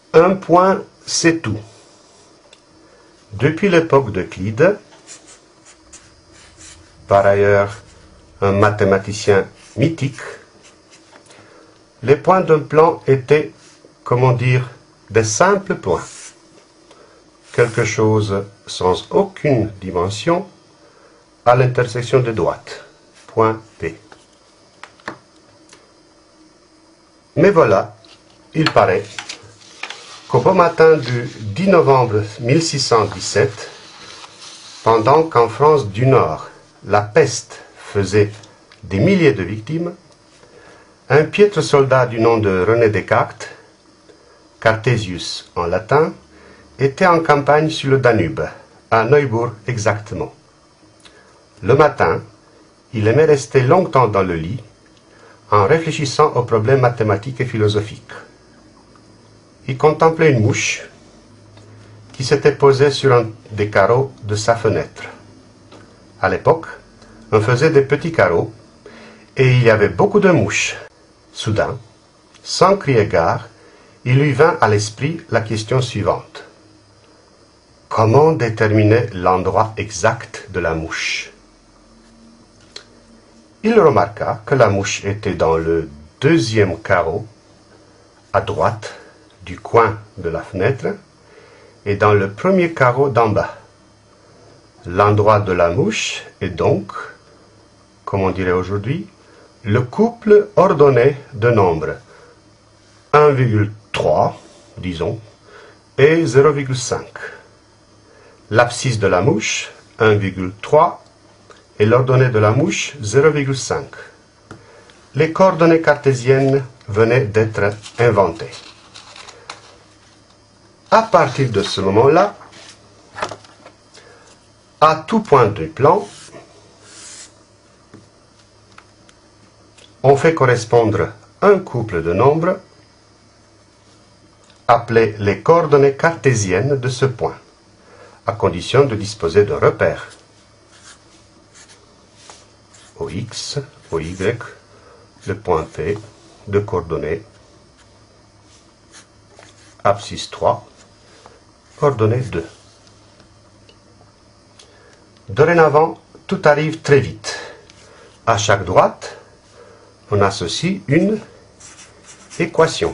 Un point, c'est tout. Depuis l'époque d'Euclide, par ailleurs un mathématicien mythique, les points d'un plan étaient, comment dire, des simples points. Quelque chose sans aucune dimension à l'intersection des droites. Point P. Mais voilà, il paraît qu'au beau matin du 10 novembre 1617, pendant qu'en France du Nord, la peste faisait des milliers de victimes, un piètre soldat du nom de René Descartes, Cartesius en latin, était en campagne sur le Danube, à Neubourg exactement. Le matin, il aimait rester longtemps dans le lit, en réfléchissant aux problèmes mathématiques et philosophiques. Il contemplait une mouche qui s'était posée sur un des carreaux de sa fenêtre. À l'époque, on faisait des petits carreaux et il y avait beaucoup de mouches. Soudain, sans crier gare, il lui vint à l'esprit la question suivante. Comment déterminer l'endroit exact de la mouche? Il remarqua que la mouche était dans le deuxième carreau, à droite du coin de la fenêtre, et dans le premier carreau d'en bas. L'endroit de la mouche est donc, comme on dirait aujourd'hui, le couple ordonné de nombres 1,3, disons, et 0,5. L'abscisse de la mouche, 1,3, et l'ordonnée de la mouche, 0,5. Les coordonnées cartésiennes venaient d'être inventées. À partir de ce moment-là, à tout point du plan, on fait correspondre un couple de nombres appelés les coordonnées cartésiennes de ce point, à condition de disposer d'un repère. Au X, au Y, le point P, de coordonnées, abscisse 3, coordonnées 2. Dorénavant, tout arrive très vite. À chaque droite, on associe une équation.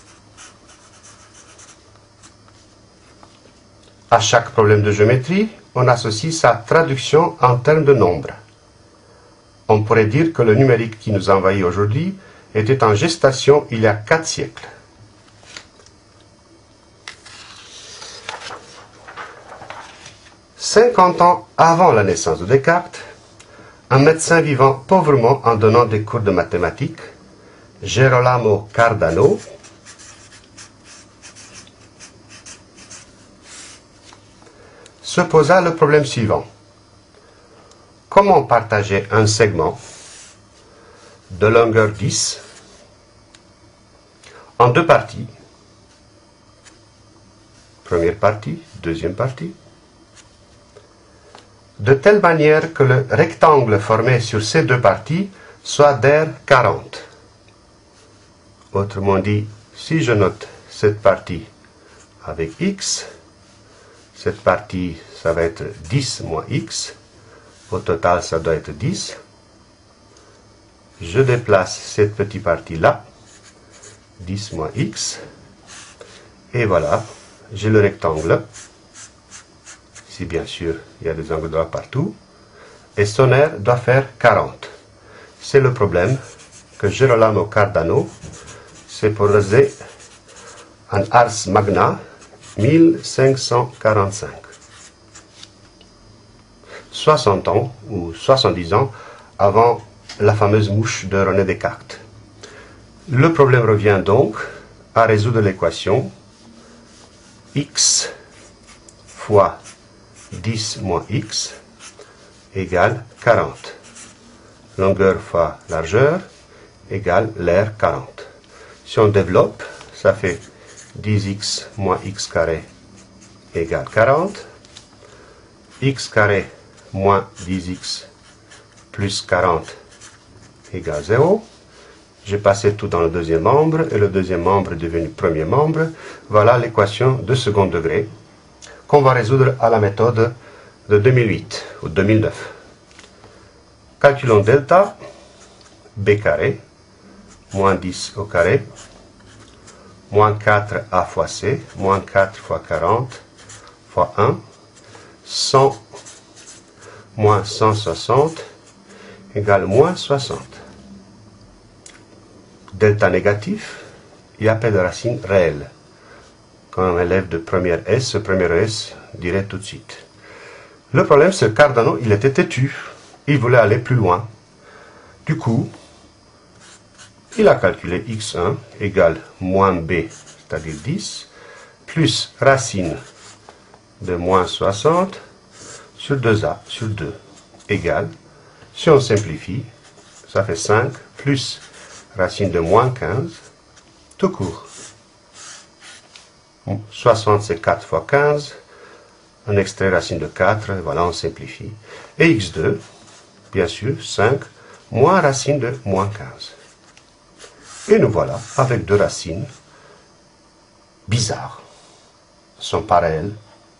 À chaque problème de géométrie, on associe sa traduction en termes de nombres. On pourrait dire que le numérique qui nous envahit aujourd'hui était en gestation il y a 4 siècles. « 50 ans avant la naissance de Descartes, un médecin vivant pauvrement en donnant des cours de mathématiques, Gerolamo Cardano, se posa le problème suivant. Comment partager un segment de longueur 10 en deux parties, première partie, deuxième partie, de telle manière que le rectangle formé sur ces deux parties soit d'aire 40. Autrement dit, si je note cette partie avec x, cette partie, ça va être 10 moins x, au total, ça doit être 10. Je déplace cette petite partie-là, 10 moins x, et voilà, j'ai le rectangle. Ici, bien sûr, il y a des angles droits partout, et son aire doit faire 40. C'est le problème que Gerolamo Cardano s'est posé en Ars Magna 1545. 60 ans ou 70 ans avant la fameuse mouche de René Descartes. Le problème revient donc à résoudre l'équation x fois 10 moins x égale 40. Longueur fois largeur égale l'aire 40. Si on développe, ça fait 10x moins x carré égale 40. X carré moins 10x plus 40 égale 0. J'ai passé tout dans le deuxième membre et le deuxième membre est devenu premier membre. Voilà l'équation de second degré qu'on va résoudre à la méthode de 2008 ou 2009. Calculons delta, b carré, moins 10 au carré, moins 4a fois c, moins 4 fois 40 fois 1, 100 moins 160 égale moins 60. Delta négatif, il y a pas de racine réelle. Quand un élève de première S, ce premier S dirait tout de suite. Le problème, c'est que Cardano, il était têtu. Il voulait aller plus loin. Du coup, il a calculé x1 égale moins b, c'est-à-dire 10, plus racine de moins 60 sur 2a, sur 2, égale, si on simplifie, ça fait 5, plus racine de moins 15, tout court. 60 c'est 4 fois 15, on extrait racine de 4, voilà, on simplifie. Et x2, bien sûr, 5, moins racine de moins 15. Et nous voilà avec deux racines bizarres, sont pas réelles.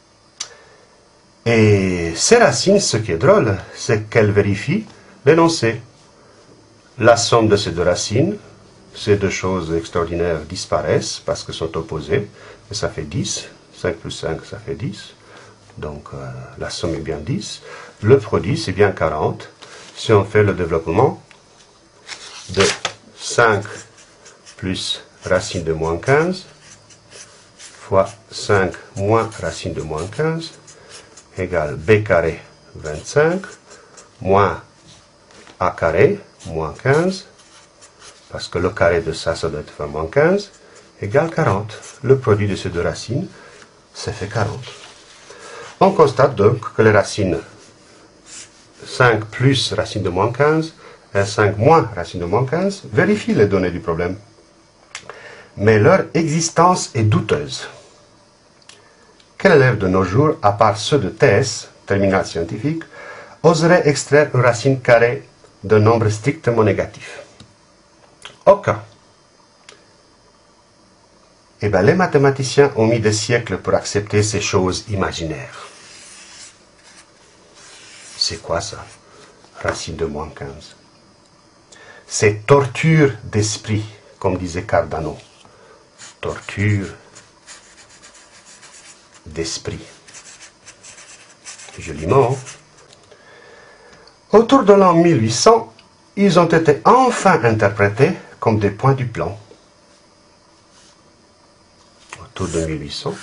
Et ces racines, ce qui est drôle, c'est qu'elles vérifient l'énoncé. La somme de ces deux racines, ces deux choses extraordinaires disparaissent parce qu'elles sont opposées, et ça fait 10. 5 plus 5, ça fait 10. Donc la somme est bien 10. Le produit, c'est bien 40. Si on fait le développement de 5 plus racine de moins 15 fois 5 moins racine de moins 15 égale b carré 25 moins a carré moins 15, parce que le carré de ça, ça doit être moins 15, égale 40. Le produit de ces deux racines, ça fait 40. On constate donc que les racines 5 plus racine de moins 15 et 5 moins racine de moins 15 vérifient les données du problème. Mais leur existence est douteuse. Quel élève de nos jours, à part ceux de TS, terminale scientifique, oserait extraire une racine carrée d'un nombre strictement négatif? Aucun. Eh bien, les mathématiciens ont mis des siècles pour accepter ces choses imaginaires. C'est quoi ça? Racine de moins 15. C'est torture d'esprit, comme disait Cardano. Torture d'esprit. Joliment. Autour de l'an 1800, ils ont été enfin interprétés comme des points du plan. Autour de 1800.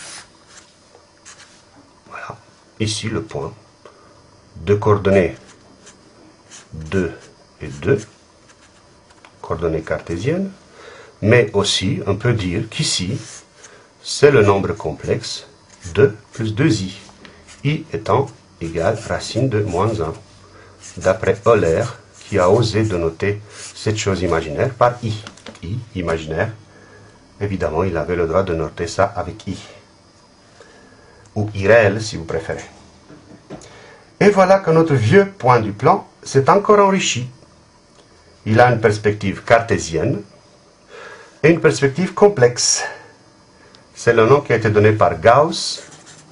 Voilà. Ici le point. Deux coordonnées 2 et 2. Coordonnées cartésiennes. Mais aussi, on peut dire qu'ici, c'est le nombre complexe 2 plus 2i. I étant égal racine de moins 1. D'après Euler, qui a osé dénoter cette chose imaginaire par i. I, imaginaire. Évidemment, il avait le droit de noter ça avec i. Ou irréel, si vous préférez. Et voilà que notre vieux point du plan s'est encore enrichi. Il a une perspective cartésienne et une perspective complexe. C'est le nom qui a été donné par Gauss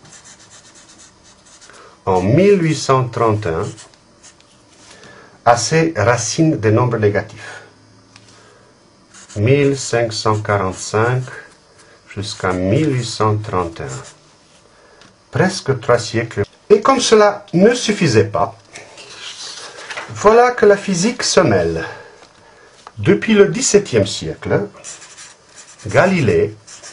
en 1831 à ces racines des nombres négatifs. 1545 jusqu'à 1831. Presque 3 siècles. Et comme cela ne suffisait pas, voilà que la physique se mêle. Depuis le XVIIe siècle, Galilée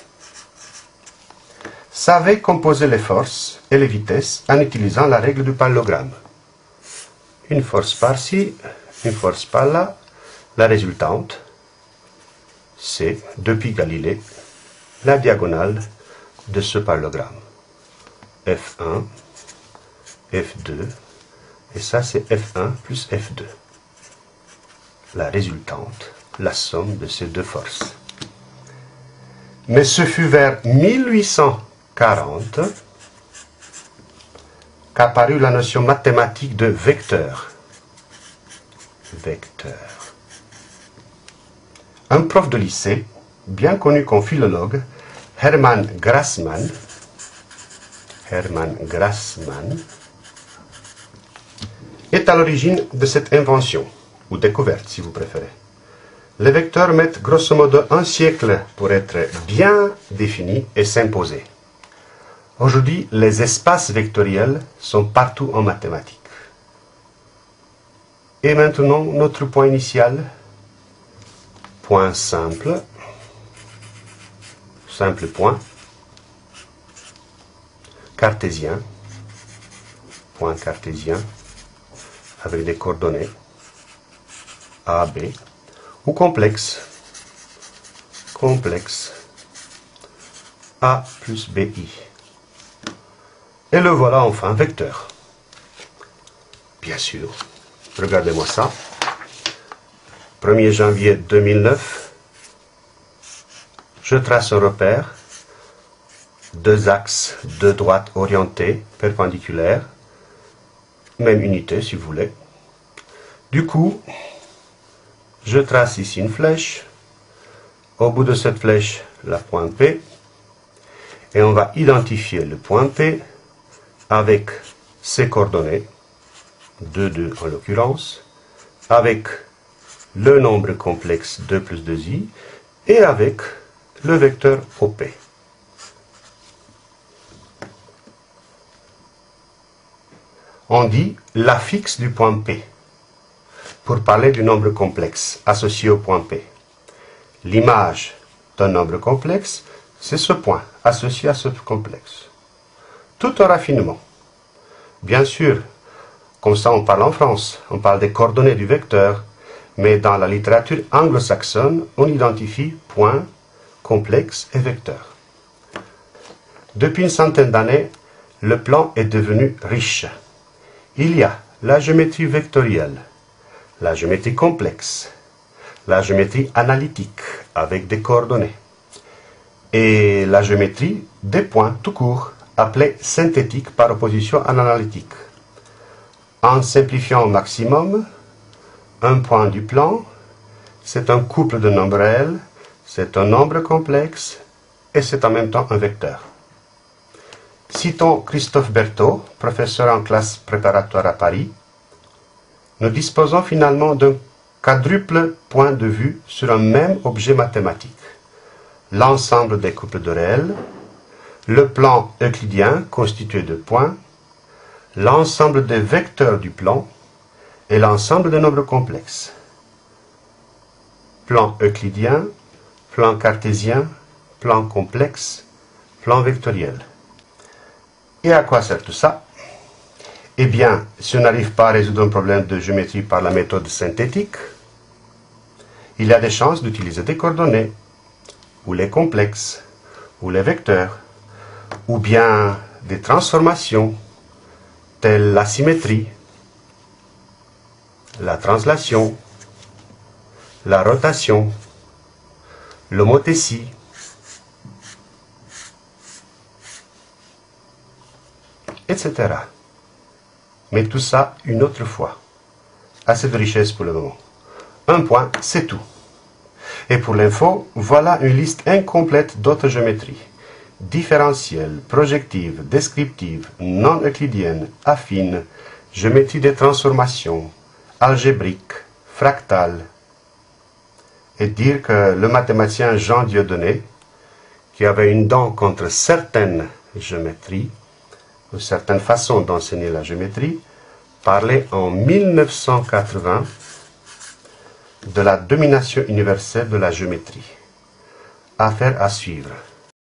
savait composer les forces et les vitesses en utilisant la règle du parallélogramme. Une force par-ci, une force par-là. La résultante, c'est, depuis Galilée, la diagonale de ce parallélogramme. F1, F2, et ça c'est F1 plus F2. La résultante, la somme de ces deux forces. Mais ce fut vers 1840 qu'apparut la notion mathématique de vecteur. Vecteur. un prof de lycée, bien connu comme philologue, Hermann Grassmann, est à l'origine de cette invention, ou découverte si vous préférez. Les vecteurs mettent grosso modo un siècle pour être bien définis et s'imposer. Aujourd'hui, les espaces vectoriels sont partout en mathématiques. Et maintenant, notre point initial, point simple point, cartésien, point cartésien, avec des coordonnées A, B, ou complexe A plus BI. Et le voilà enfin vecteur. Bien sûr, regardez-moi ça. 1er janvier 2009, je trace un repère, deux axes, deux droites orientées, perpendiculaires, même unité si vous voulez. Du coup, je trace ici une flèche, au bout de cette flèche, la pointe P, et on va identifier le point P avec ses coordonnées, 2, 2 en l'occurrence, avec le nombre complexe 2 plus 2i, et avec le vecteur OP. On dit l'affixe du point P, pour parler du nombre complexe associé au point P. L'image d'un nombre complexe, c'est ce point associé à ce complexe. Tout un raffinement. Bien sûr, comme ça on parle en France, on parle des coordonnées du vecteur, mais dans la littérature anglo-saxonne, on identifie point, complexe et vecteur. Depuis une centaine d'années, le plan est devenu riche. Il y a la géométrie vectorielle, la géométrie complexe, la géométrie analytique avec des coordonnées, et la géométrie des points tout court, appelée synthétique par opposition à l'analytique. En simplifiant au maximum, un point du plan, c'est un couple de nombres réels, c'est un nombre complexe, et c'est en même temps un vecteur. Citons Christophe Berthaud, professeur en classe préparatoire à Paris. Nous disposons finalement d'un quadruple point de vue sur un même objet mathématique. L'ensemble des couples de réels, le plan euclidien constitué de points, l'ensemble des vecteurs du plan et l'ensemble des nombres complexes. Plan euclidien, plan cartésien, plan complexe, plan vectoriel. Et à quoi sert tout ça? Eh bien, si on n'arrive pas à résoudre un problème de géométrie par la méthode synthétique, il y a des chances d'utiliser des coordonnées, ou les complexes, ou les vecteurs, ou bien des transformations, telles la symétrie, la translation, la rotation, l'homothétie, etc. Mais tout ça une autre fois. Assez de richesse pour le moment. Un point, c'est tout. Et pour l'info, voilà une liste incomplète d'autres géométries. Différentielle, projective, descriptive, non euclidienne, affine, géométrie des transformations, algébrique, fractale. Et dire que le mathématicien Jean Dieudonné, qui avait une dent contre certaines géométries, ou certaines façons d'enseigner la géométrie, parlait en 1980 de la domination universelle de la géométrie. Affaire à suivre.